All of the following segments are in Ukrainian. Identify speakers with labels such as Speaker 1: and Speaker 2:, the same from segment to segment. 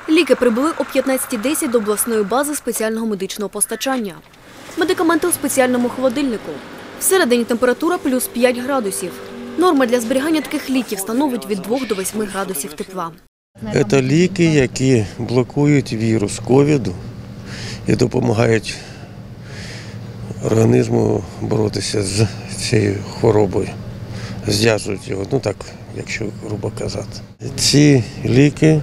Speaker 1: Ліки прибули о 15:10 до обласної бази спеціального медичного постачання. Медикаменти у спеціальному холодильнику. Всередині температура плюс 5 градусів. Норма для зберігання таких ліків становить від 2 до 8 градусів тепла.
Speaker 2: Це ліки, які блокують вірус ковіду і допомагають організму боротися з цією хворобою. Зв'яжуть його, якщо грубо казати. Ці ліки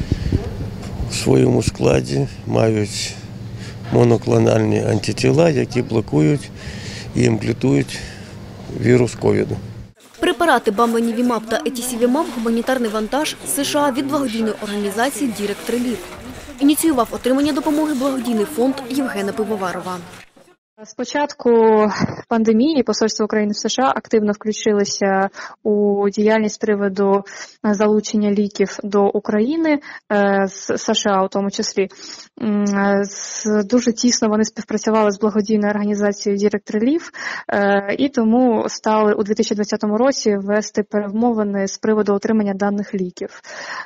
Speaker 2: в своєму складі мають моноклональні антитіла, які блокують і імплантують вірус ковіду.
Speaker 1: Препарати Бамланівімаб та Етісівімаб – гуманітарний вантаж США від благодійної організації Direct Relief. Ініціював отримання допомоги благодійний фонд Євгена Пивоварова.
Speaker 3: З початку пандемії посольство України в США активно включилося у діяльність з приводу залучення ліків до України, з США у тому числі. Дуже тісно вони співпрацювали з благодійною організацією Direct Relief і тому стали у 2020 році вести перемовини з приводу отримання даних ліків.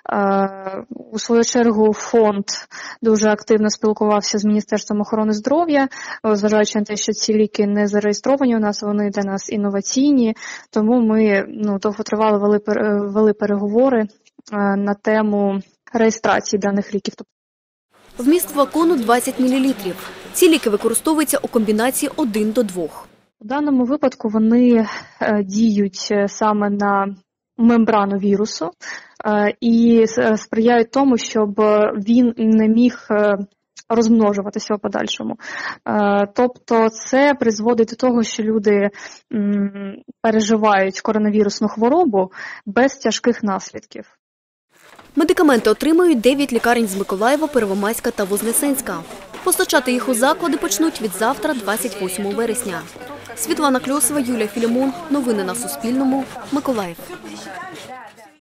Speaker 3: У свою чергу фонд дуже активно спілкувався з Міністерством охорони здоров'я, зважаючи на те, що ці ліки не зареєстровані у нас, вони для нас інноваційні, тому ми довготривало вели переговори на тему реєстрації даних ліків.
Speaker 1: Вміст флакону 20 мл. Ці ліки використовуються у комбінації 1 до 2.
Speaker 3: У даному випадку вони діють саме на мембрану вірусу і сприяють тому, щоб він не міг розмножуватися у подальшому. Тобто це призводить до того, що люди переживають коронавірусну хворобу без тяжких наслідків.
Speaker 1: Медикаменти отримують 9 лікарень з Миколаєва, Первомайська та Вознесенська. Постачати їх у заклади почнуть від завтра, 28 вересня. Світлана Кльосова, Юлія Філімон. Новини на Суспільному. Миколаїв.